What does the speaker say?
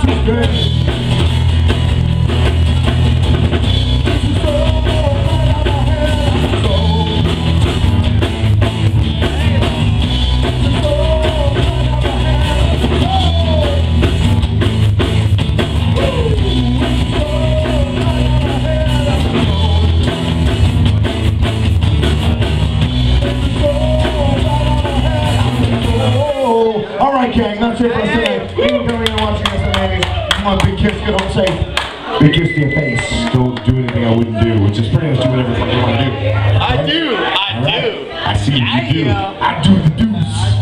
Alright gang, that's it for us today. Thank you for coming and watching us tonight. Come on, big kiss, get home safe. Big kiss to your face. Don't do anything I wouldn't do, which is pretty much do whatever you want to do. I do. I see you do. I do the deuce.